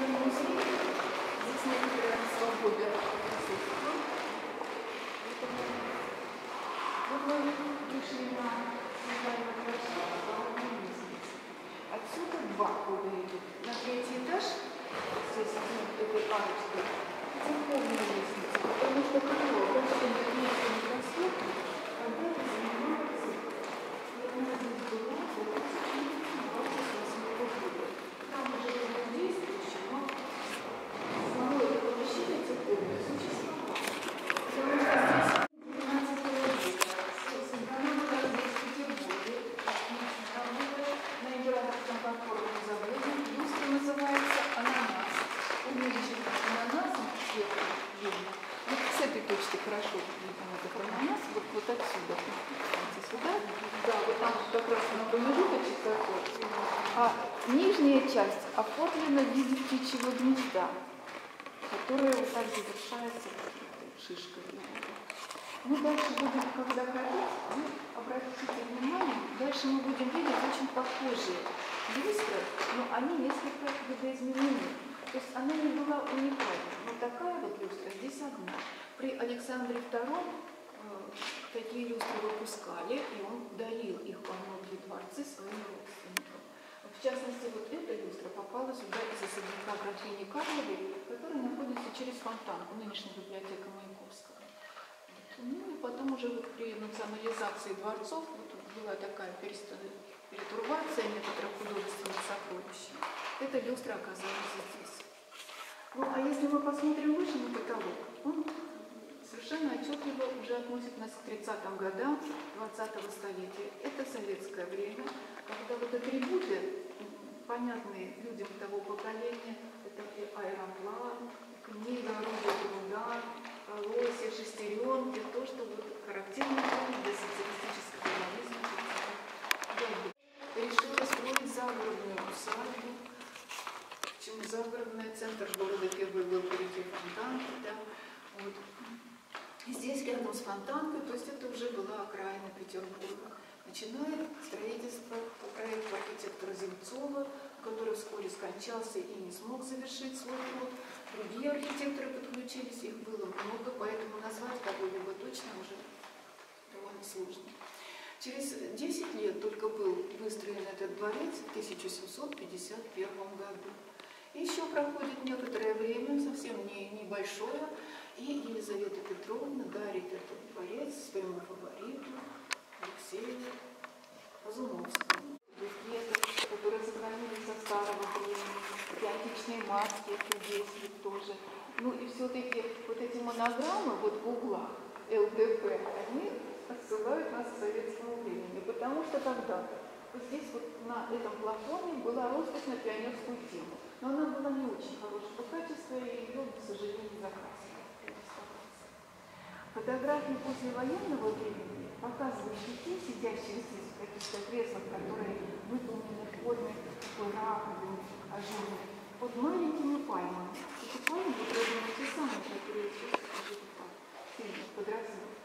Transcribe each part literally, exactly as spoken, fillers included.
Национальный музей. Здесь некоторая свобода присутствия. Вот мы вышли на центральную площадку, главную лестницу. Отсюда два хода идут. На третий этаж, здесь этой арочкой, церковная лестница, потому что крыло обращение к месту микроскопа, когда это занимается, и она здесь была до тысяча девятьсот двадцать восьмого года. Там уже было действующее, но самого этого помещения церковное существовало. Потому что здесь двенадцатого века создана была здесь в Петербурге, работа на императорском подпорном заводе, люстра называется «Ананас». Увеличена ананасом сверху видно. Вот с этой точки хорошо видно этот ананас, вот, вот отсюда. Видите, сюда. Да, вот там как раз на промежуточек такой. А нижняя часть оформлена в виде птичьего гнезда, которое вот так завершается шишкой. Мы дальше будем, когда ходить, вы обратите внимание, дальше мы будем видеть очень похожие люстры, но они несколько видоизменены. То есть она не была уникальна. Но такая вот люстра здесь одна. При Александре втором э, такие люстры выпускали, и он дарил их во многие дворцы своим родственникам. В частности, вот эта люстра попала сюда из особняка графини Карловой, который находится через Фонтанку, нынешняя библиотека Маяковского. Вот. Ну и потом уже вот при национализации дворцов вот была такая перетурбация некоторых художественных сокровищ. Эта люстра оказалась здесь. Ну, а если мы посмотрим выше на потолок, он совершенно отчетливо уже относит нас к тридцатым годам двадцатого столетия. Это советское время, когда вот атрибуты, понятные людям того поколения, это и аэроплан, книга, орудие труда, колосья, шестеренки, то, что вот характерно для социалистического реализма. Решила строить загородную усадьбу. Причем загородный центр города первый был по реке Фонтанки. Да? Вот. И здесь рядом с Фонтанкой, то есть это уже была окраина Петербурга. Начинает строительство по проекту архитектора Земцова, который вскоре скончался и не смог завершить свой труд. Другие архитекторы подключились, их было много, поэтому назвать кого-либо точно уже довольно сложно. Через десять лет только был выстроен этот дворец в тысяча семьсот пятьдесят первом году. И еще проходит некоторое время, совсем не, небольшое, и Елизавета Петровна дарит этот дворец своему фавориту Алексею Разумовскому. Букеты, которые сохранились со старого времени, и античные маски здесь вот тоже. Ну и все-таки вот эти монограммы вот в углах эл дэ пэ, они отсылают нас к советскому времени, потому что когда-то вот здесь вот на этом плафоне была роспись на пионерскую тему, но она была не очень хорошего качества, и ее, к сожалению, закрасили. Фотографии послевоенного времени показывают детей, сидящих здесь в каких-то креслах, которые выполнены в форме раковин ажурных, под маленькими пальмами. Эти пальмы выполнены те самые, которые сейчас живут так, сильно подросли.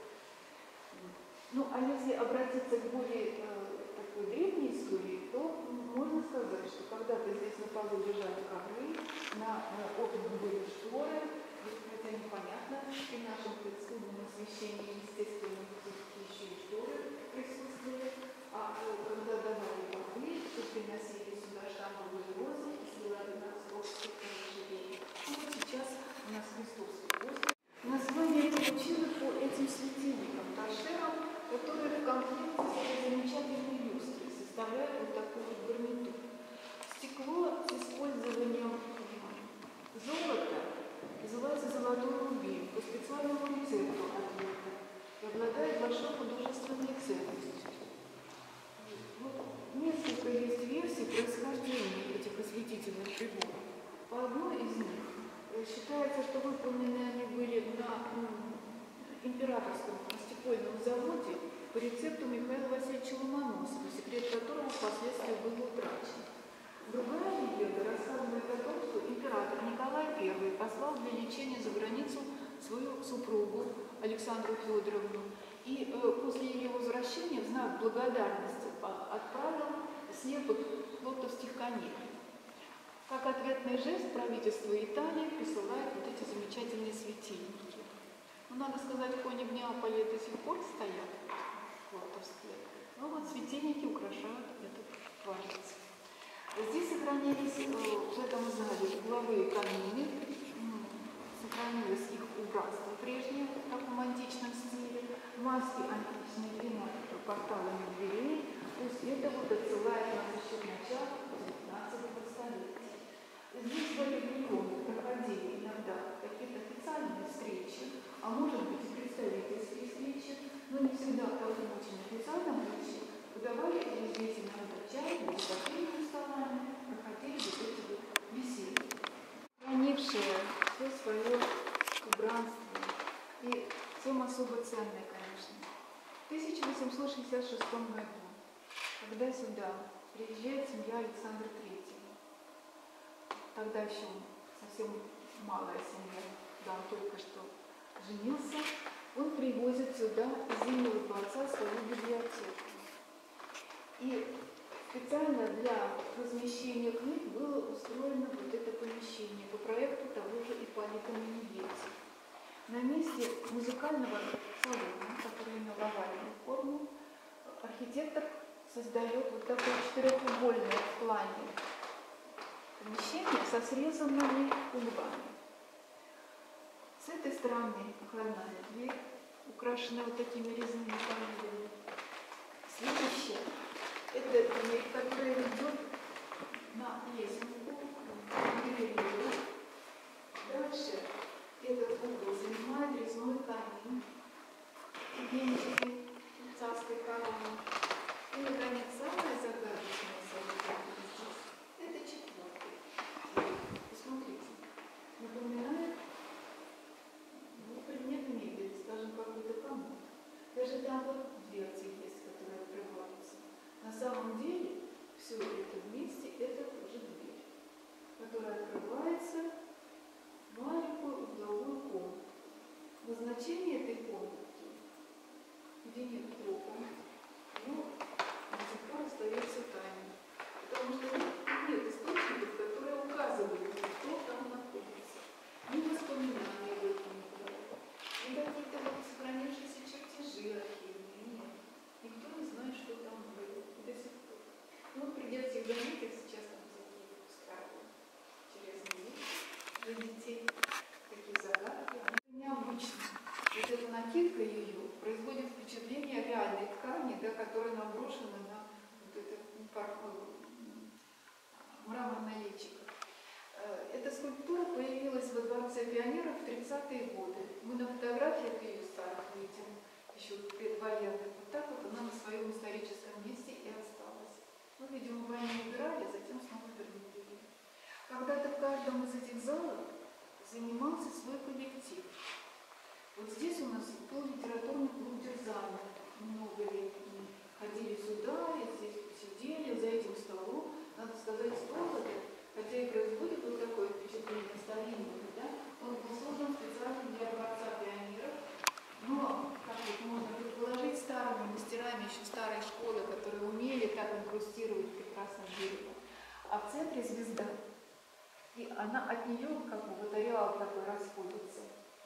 Ну, а если обратиться к более э, такой древней истории, то можно сказать, что когда-то здесь на полу лежали ковры, на э, окнах были шторы, хотя непонятно, при нашем предсудном освещении, естественно, еще и шторы присутствовали, а э, когда давали воды, то приносили сюда шампуровые розы и сливали на стол, чтобы живее. Ну, вот сейчас у нас Христовский остров. Название получило по этим светильникам, торшерам, которые в комплекте с этой замечательной люстрой составляют вот такой вот гарнитур. Стекло с использованием золота называется золотой рубин по специальному рецепту ответа и обладает большой художественной ценностью. Вот несколько есть версий происхождения этих осветительных приборов. По одной из них считается, что выполнены они были на императорском стекольном заводе по рецепту Михаила Васильевича Ломоносова, секрет которого впоследствии был утрачен. Другая легенда рассказывает о том, что император Николай Первый послал для лечения за границу свою супругу Александру Федоровну и э, после ее возвращения в знак благодарности отправил слепок плотовских коней. Как ответ на приятный жест правительство Италии присылает вот эти замечательные светильники. Ну, надо сказать, кони в Неаполе до сих пор стоят, квартовские. Но вот светильники украшают этот дворец. Здесь сохранились э, в этом зале угловые камины, сохранилось их убранство прежнее, в таком античном стиле, маски античные двенадцатого порталами дверей. То есть это вот отсылает нас еще к началу девятнадцатого столетия. Здесь в этом регионе проходили иногда какие-то официальные встречи, а может быть и представительские встречи, но не всегда в таком очень официальном ключе. Подавали здесь иногда чай, или кофейными столами, проходили вот эти вот беседы. Хранившие все свое убранство и всем особо ценное, конечно. В тысяча восемьсот шестьдесят шестом году, когда сюда приезжает семья Александра Третьего, тогда еще совсем малая семья, да, он только что женился, он привозит сюда из Зимнего дворца свою библиотеку. И специально для размещения книг было устроено вот это помещение по проекту того же Ипполита Менегетти. На месте музыкального салона, который имел овальную форму, архитектор создает вот такое четырехугольное в плане помещение со срезанными углами. С этой стороны входная дверь, украшенная вот такими резными панелями. Следующая — это дверь, которая ведет на лесенку, на галерею. Дальше этот угол занимает резной камин, генический царской короны. И, наконец, самое загадочное сооружение здесь — это четвертый. Посмотрите, напоминает ну, предмет мебели, скажем, какой-то комод. Даже там вот дверцы есть, которые открываются. На самом деле все это вместе — это тоже дверь, которая открывается в маленькую угловую комнату. Назначение этой комнаты, где нет окон, но до сих пор остается тайной, потому что нет источников, которые указывают, кто там находится. Ни воспоминания об этом не было, ни какие-то вот сохранившиеся чертежи архивные, нет. Никто не знает, что там было до сих пор. Ну, придется их заметить, сейчас там всякие выпускают интересные вещи для детей, такие загадки. Это необычно. Вот эта накидка ее производит впечатление реальной ткани, да, которая наброшена на вот это мраморное личико. Эта скульптура появилась во Дворце пионеров в тридцатые годы. Мы на фотографиях ее старых видим, еще предвоенных. Вот так вот она на своем историческом месте и осталась. Ну, видимо, войну убирали, а затем снова вернули ее. Когда-то в каждом из этих залов занимался свой коллектив. Вот здесь у нас был литературный клуб Дерзана. Много лет мы ходили сюда, и здесь посидели, за этим столом. Надо сказать, стол этот, хотя и производит вот такое впечатление старинное, да? Он был создан специально для Дворца пионеров, но, как вот можно предположить, старыми мастерами еще старой школы, которые умели так инкрустировать прекрасным деревом. А в центре звезда. И она от нее, как бы, вот ареал такой расходится.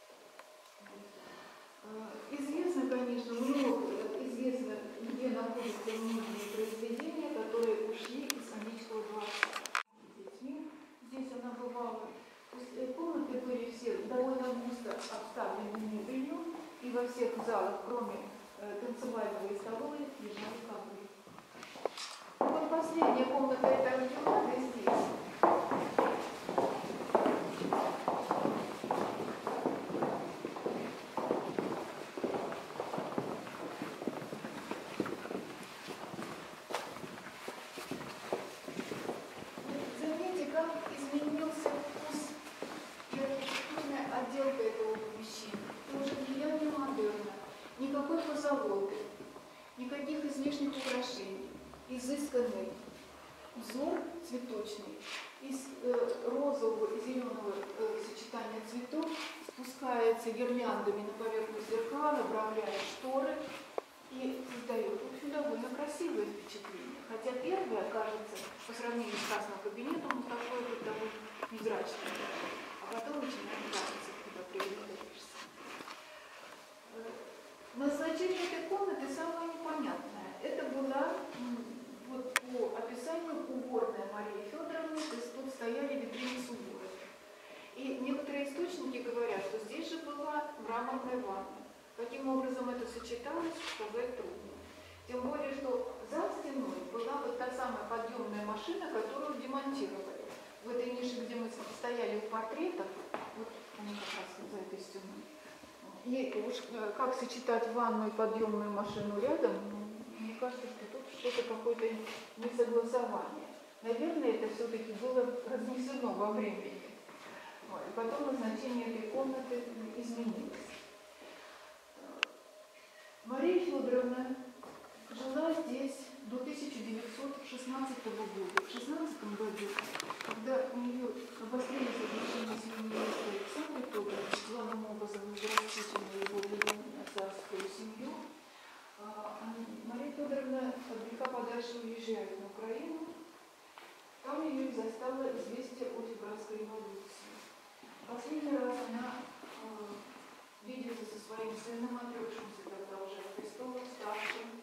Известно, конечно, много, известно, где находятся многие произведения, которые ушли из Аничкова дворца. Здесь она бывала. То есть комнаты были все довольно густо обставлены мебелью, и во всех залах, кроме э, танцевального и столовой, лежали ковры. Вот последняя комната этой антиквады здесь. Никаких излишних украшений, изысканный узор цветочный, из э, розового и зеленого э, сочетания цветов спускается гирляндами на поверхность зеркала, обрамляет шторы и создает, в общем, довольно красивое впечатление. Хотя первое, кажется, по сравнению с красным кабинетом, такое вот довольно невзрачная, а потом начинает нравиться, когда привыкаешься. Назначение этой комнаты самое непонятное. Это была, вот по описанию, уборная Марии Федоровны, то есть тут стояли витрины с уборами. И некоторые источники говорят, что здесь же была мраморная ванна. Каким образом это сочеталось, сказать трудно. Тем более, что за стеной была вот та самая подъемная машина, которую демонтировали. В этой нише, где мы стояли у портретов, вот они как раз вот за этой стеной. И уж как сочетать ванну и подъемную машину рядом, ну, мне кажется, что тут что-то какое-то несогласование. Наверное, это все-таки было разнесено во времени. И потом назначение этой комнаты изменилось. Мария Федоровна жила здесь до тысяча девятьсот шестнадцатого года. В шестнадцатом году, когда у нее обострились отношения с ее невестой Александрой Федоровной, главным образом возрастительной его влияния на царскую семью, Мария Федоровна от греха подальше уезжает на Украину. Там ее застало известие о февральской революции. Последний раз она э, видится со своим сыном, отрекшимся тогда уже от престола, старшим.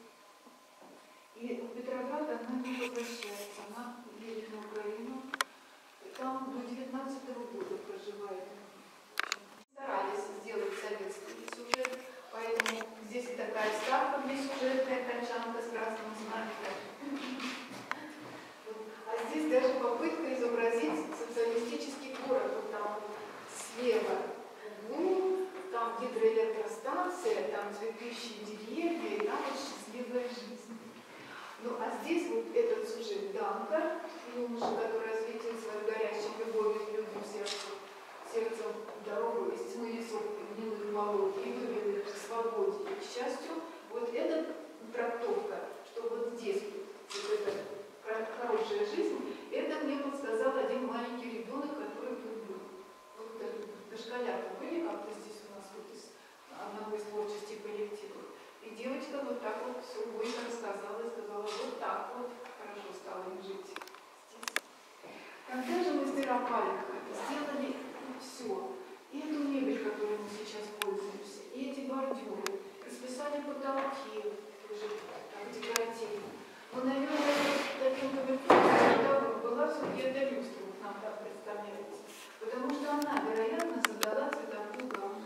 И в Петроград она не возвращается, она едет на Украину. Там до девятнадцатого года проживает. Старались сделать советский сюжет, поэтому здесь такая ставка для сюжетная тачанка с красным знаменем. А здесь даже попытка изобразить социалистический город. Вот там слева углу, там гидроэлектростанция, там цветущие деревья, и там вот счастливая жизнь. Ну а здесь вот этот сюжет Данка, юноша, который осветил свою горящей любовью к людям сердцем, сердцем дорогу из тьмы лесов и гнилых болот и вывел их к свободе и к счастью. Вот эта трактовка, что вот здесь вот эта хорошая жизнь, это мне подсказал один маленький ребенок, который тут был. Вот дошколята были как-то здесь у нас вот из одного из творческих коллективов. И девочка вот так вот все бойко рассказала и сказала, вот так вот хорошо стало им жить здесь. Когда же мастера Палиха сделали все, и эту мебель, которой мы сейчас пользуемся, и эти бордюры, расписали потолки, тоже так декоративно. Но, наверное, таким кабинетом была все-таки эта люстра, вот нам так представляется. Потому что она, вероятно, создала цветовую гамму.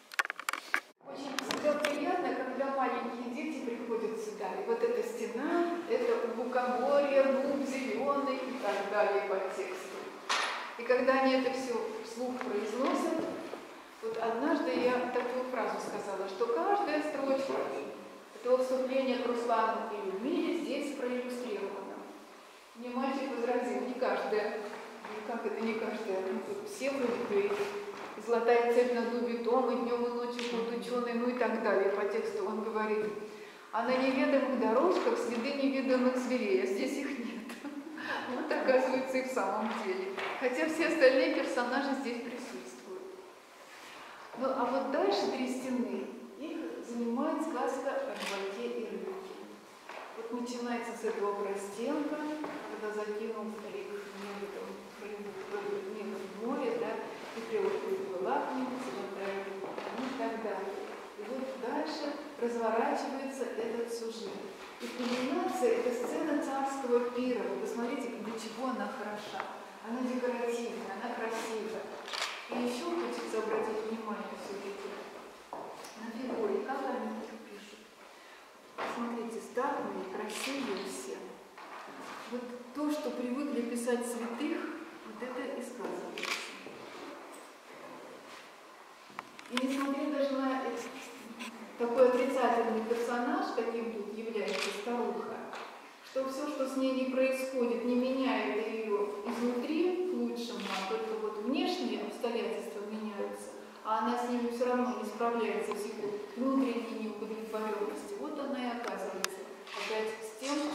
Очень всегда приятно, когда маленькие дети приходят сюда. И вот эта стена, это лукоморье, лук зеленый и так далее по тексту. И когда они это все вслух произносят, вот однажды я такую фразу сказала, что каждая строчка этого вступления к Руслану и Людмиле здесь проиллюстрировано. Мне мальчик возразил, не каждая. Как это не каждая? Все вроде бы. Золотая цепь на дубе том, и днем, и ночью будут ученые, ну и так далее. По тексту он говорит, а на неведомых дорожках следы невиданных зверей, а здесь их нет. Вот оказывается и в самом деле. Хотя все остальные персонажи здесь присутствуют. Ну а вот дальше три стены. Их занимает сказка о рыбаке и рыбке. Вот начинается с этого простенка, когда закинул старик в море, да, и приплыла к нему золотая рыба, и так далее. И вот дальше разворачивается этот сюжет. И кульминация – это сцена царского пира. Вы посмотрите, для чего она хороша. Она декоративная, она красивая. И еще хочется обратить внимание все-таки на фигуры, как они их пишут. Посмотрите, статные, красивые все. Вот то, что привыкли писать святых, вот это и сказывается. И несмотря даже на такой отрицательный персонаж, каким тут является старуха, что все, что с ней не происходит, не меняет ее изнутри к лучшему, а только вот внешние обстоятельства меняются, а она с ними все равно не справляется в силу внутренней неудовлетворенности. Вот она и оказывается опять с тем,